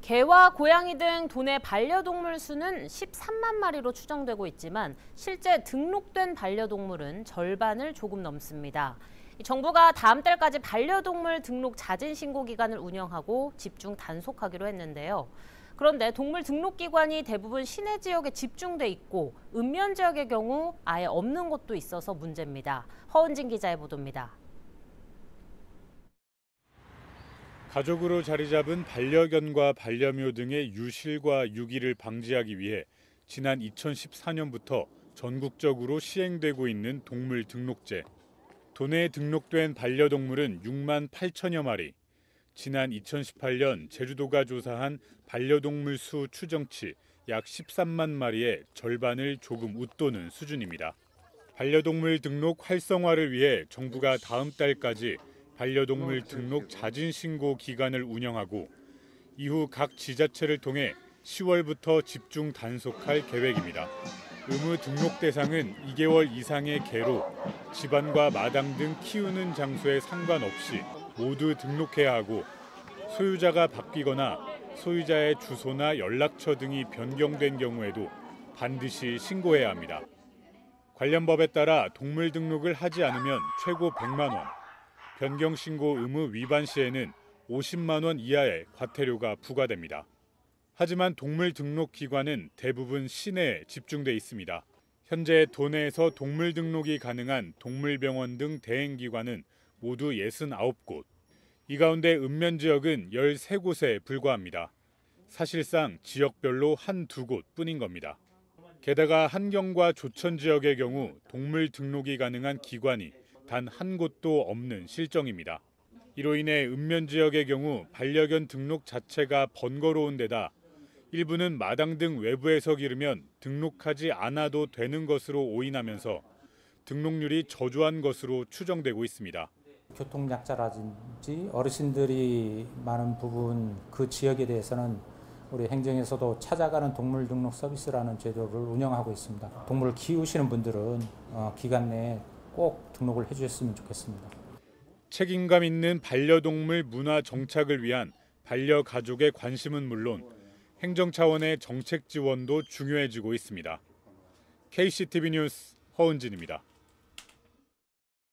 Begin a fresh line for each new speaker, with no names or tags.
개와 고양이 등 도내 반려동물 수는 13만 마리로 추정되고 있지만 실제 등록된 반려동물은 절반을 조금 넘습니다. 정부가 다음 달까지 반려동물 등록 자진 신고 기간을 운영하고 집중 단속하기로 했는데요. 그런데 동물 등록 기관이 대부분 시내 지역에 집중돼 있고 읍면 지역의 경우 아예 없는 곳도 있어서 문제입니다. 허은진 기자의 보도입니다.
가족으로 자리 잡은 반려견과 반려묘 등의 유실과 유기를 방지하기 위해 지난 2014년부터 전국적으로 시행되고 있는 동물 등록제. 도내에 등록된 반려동물은 6만 8천여 마리. 지난 2018년 제주도가 조사한 반려동물 수 추정치 약 13만 마리의 절반을 조금 웃도는 수준입니다. 반려동물 등록 활성화를 위해 정부가 다음 달까지 반려동물 등록 자진 신고 기간을 운영하고 이후 각 지자체를 통해 10월부터 집중 단속할 계획입니다. 의무 등록 대상은 2개월 이상의 개로 집안과 마당 등 키우는 장소에 상관없이 모두 등록해야 하고 소유자가 바뀌거나 소유자의 주소나 연락처 등이 변경된 경우에도 반드시 신고해야 합니다. 관련 법에 따라 동물 등록을 하지 않으면 최고 100만 원, 변경 신고 의무 위반 시에는 50만 원 이하의 과태료가 부과됩니다. 하지만 동물 등록 기관은 대부분 시내에 집중돼 있습니다. 현재 도내에서 동물 등록이 가능한 동물병원 등 대행기관은 모두 69곳. 이 가운데 읍면 지역은 13곳에 불과합니다. 사실상 지역별로 한두 곳뿐인 겁니다. 게다가 한경과 조천 지역의 경우 동물 등록이 가능한 기관이 단 한 곳도 없는 실정입니다. 이로 인해 읍면 지역의 경우 반려견 등록 자체가 번거로운 데다 일부는 마당 등 외부에서 기르면 등록하지 않아도 되는 것으로 오인하면서 등록률이 저조한 것으로 추정되고 있습니다.
교통약자라든지 어르신들이 많은 부분 그 지역에 대해서는 우리 행정에서도 찾아가는 동물 등록 서비스라는 제도를 운영하고 있습니다. 동물을 키우시는 분들은 기간 내에 꼭 등록을 해주셨으면 좋겠습니다.
책임감 있는 반려동물 문화 정착을 위한 반려가족의 관심은 물론 행정 차원의 정책 지원도 중요해지고 있습니다. KCTV 뉴스 허은진입니다.